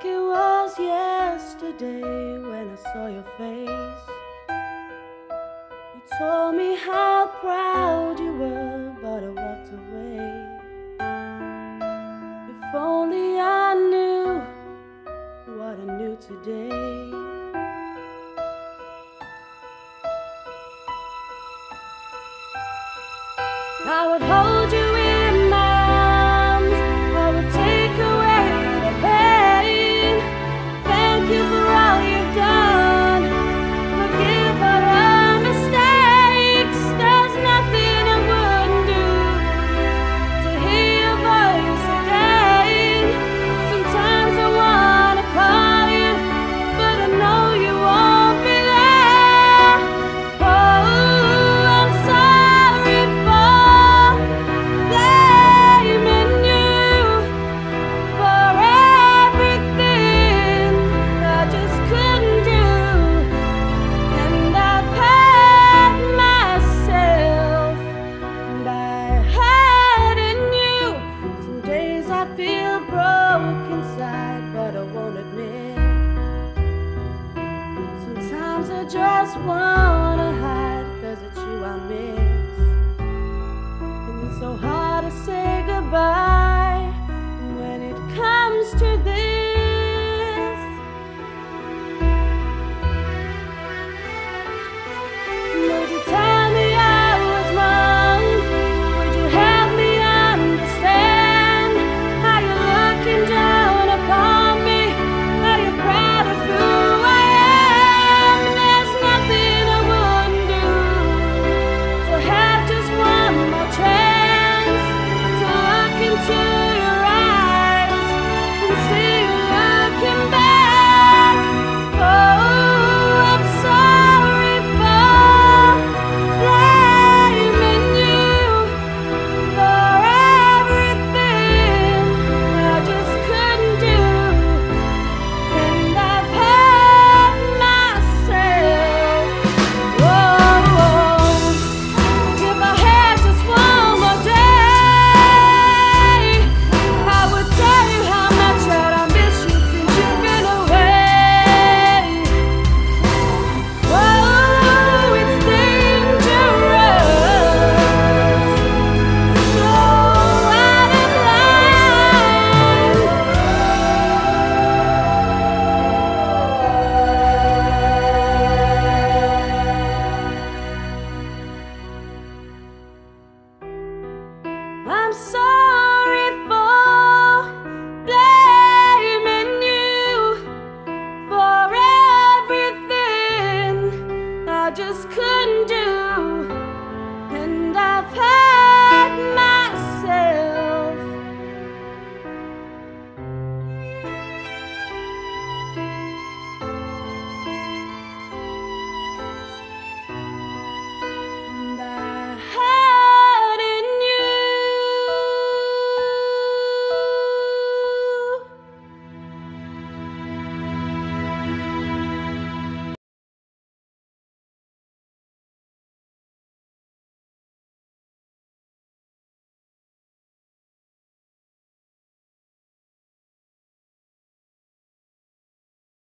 like it was yesterday when I saw your face. You told me how proud you were, but I walked away. If only I knew what I knew today. I would hold you in my arms, I would take away the pain. Thank you for all you've done, forgive all our mistakes. There's nothing I wouldn't do to hear your voice again. Sometimes I wanna call you, but I know you won't be there. Oh, I'm sorry for blaming you for everything I just couldn't do. And I've hurt myself by hurting you. Some days I feel broke inside, but I won't admit. Sometimes I just wanna hide, 'cause it's you I miss. And it's so hard to say goodbye when it comes to this. Would you tell me I was wrong? Would you help me understand? Are you looking down upon me? Are you proud of who I am? There's nothing I wouldn't do to have just one more chance to look into your eyes and see you looking back. Oh, I'm sorry for blaming you for everything I just couldn't do. And I've hurt myself. Whoa, if I had just one more day, I would tell you how much that I miss you since you've been away. Whoa, it's dangerous, so out of line. I'm sorry